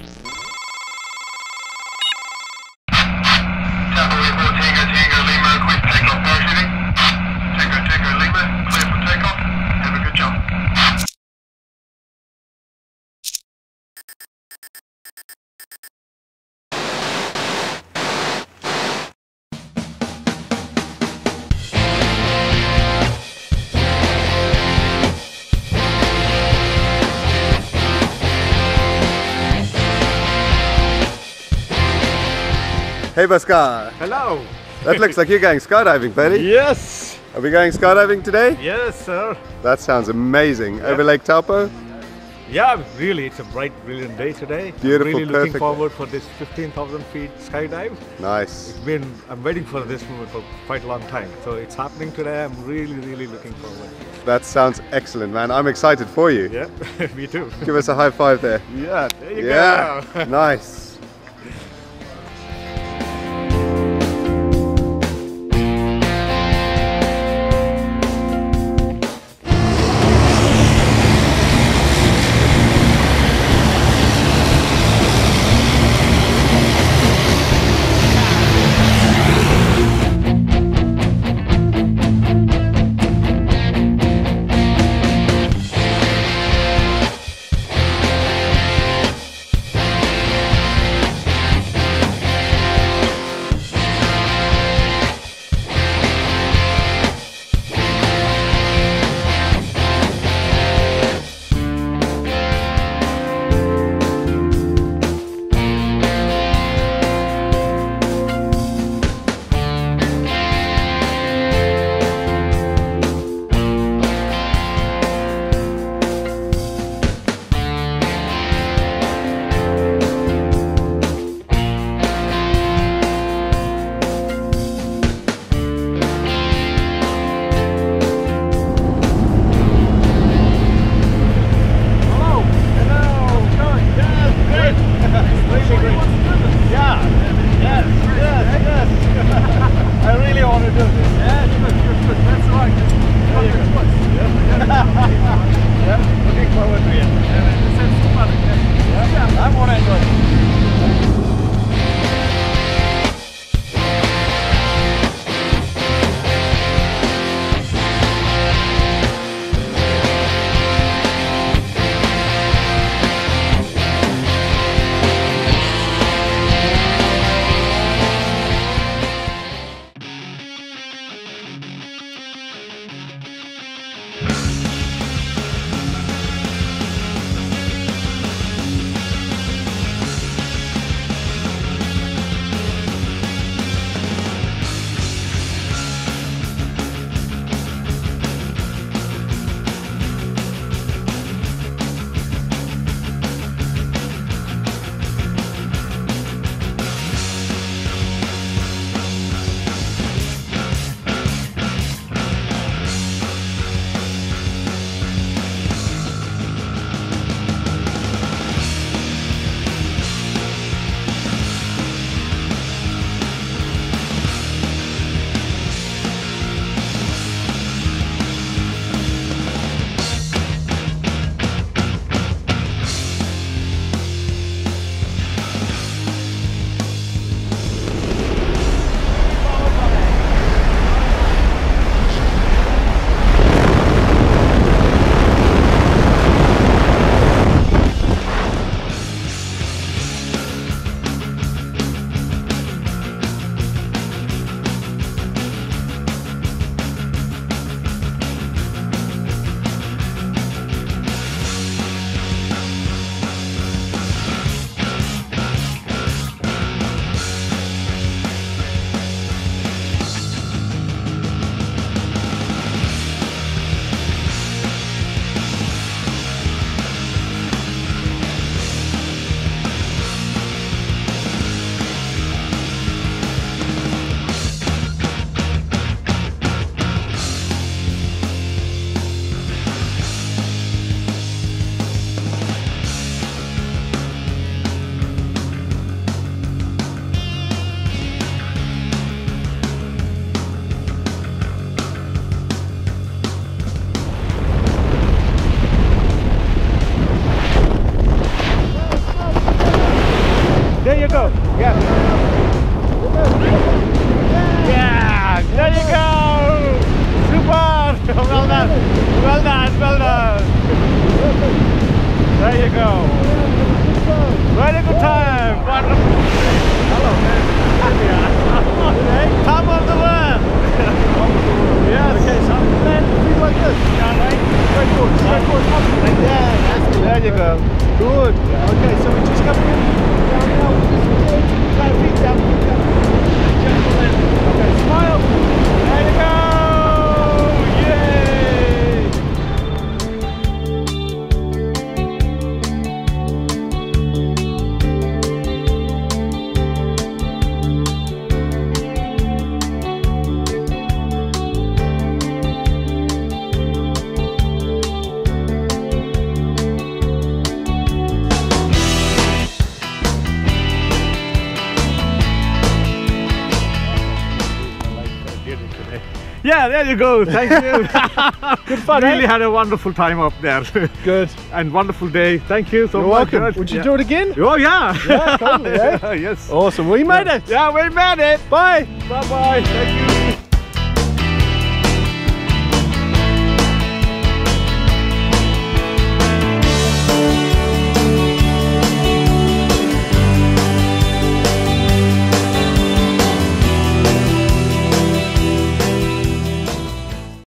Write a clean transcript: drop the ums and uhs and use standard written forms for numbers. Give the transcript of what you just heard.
Tower report Tango Tango Lima, quick takeoff parachuting. Tango Tango Lima, clear for takeoff. Have a good jump. Hey Bhaskar, Hello. that looks like you're going skydiving, buddy. Yes. Are we going skydiving today? Yes, sir. That sounds amazing. Over Lake Taupo? Yeah, really, it's a bright, brilliant day today. Beautiful, Really looking perfect. forward for this 15,000 feet skydive. Nice. I'm waiting for this moment for quite a long time. So it's happening today. I'm really looking forward. That sounds excellent, man. I'm excited for you. Yeah, me too. Give us a high five there. Yeah, there you Yeah, go. nice. Yeah, there you go. Thank you. Good fun, Really eh? had a wonderful time up there. Good. And wonderful day. Thank you so You're much. welcome. Would you do it again? Oh yeah. Yeah, totally, eh? Yes. Awesome. We made it. Yeah, we made it. Bye. Bye bye. Thank you.